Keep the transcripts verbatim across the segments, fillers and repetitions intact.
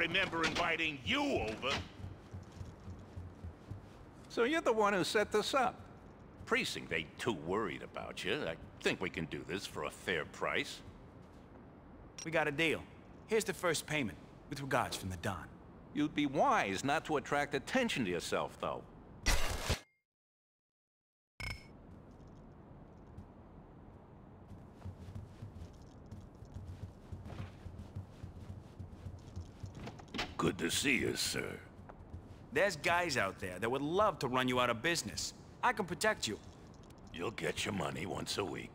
remember inviting you over. So you're the one who set this up. Precinct ain't too worried about you. I think we can do this for a fair price. We got a deal. Here's the first payment, with regards from the Don. You'd be wise not to attract attention to yourself, though. Good to see you, sir. There's guys out there that would love to run you out of business. I can protect you. You'll get your money once a week.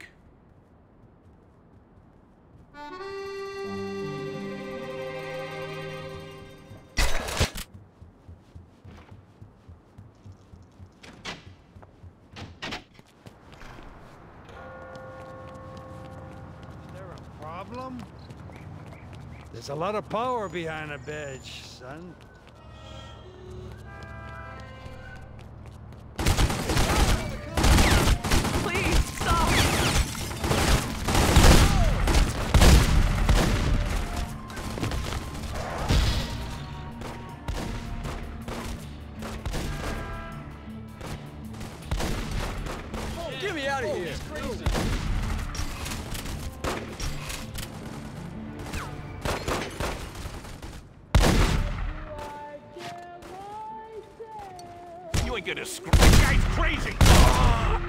Problem? There's a lot of power behind a badge, son. Please, stop! Get me out of here! You ain't gonna screw. This guy's crazy! Ah!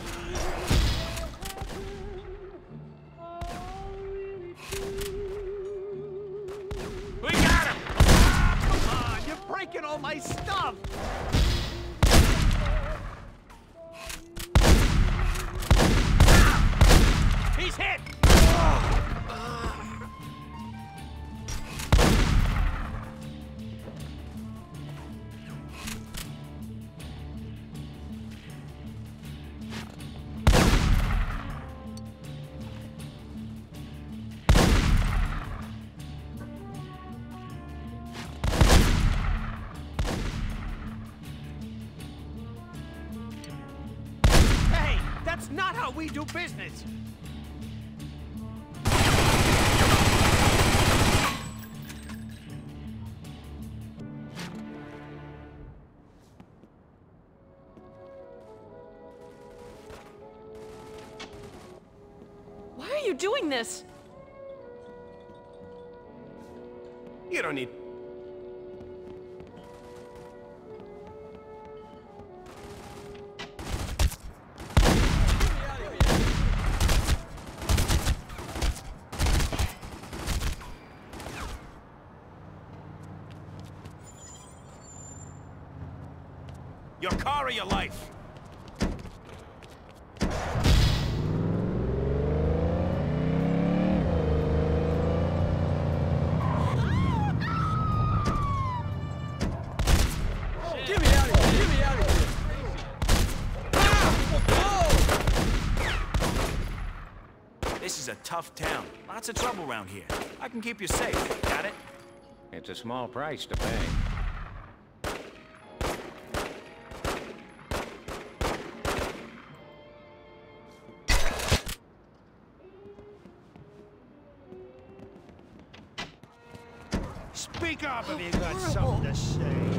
We got him! Come on, you're breaking all my stuff! He's hit! Hey, that's not how we do business! Why are you doing this? You don't need... Your car or your life? Get me out of here! Get me out of here! This is a tough town. Lots of trouble around here. I can keep you safe. Got it? It's a small price to pay. Speak up if you got something to say.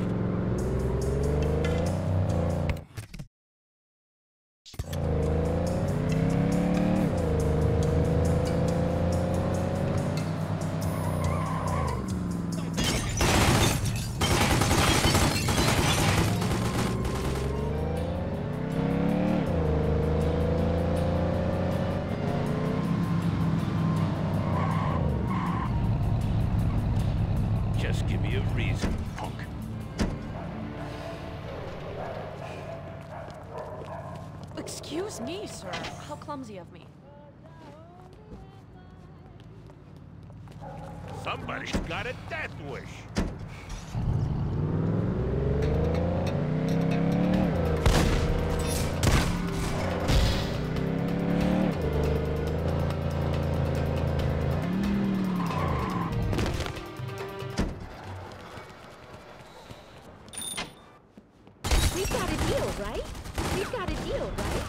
Just give me a reason, punk. Excuse me, sir. How clumsy of me. Somebody's got a death wish. We've got a deal, right? We've got a deal, right?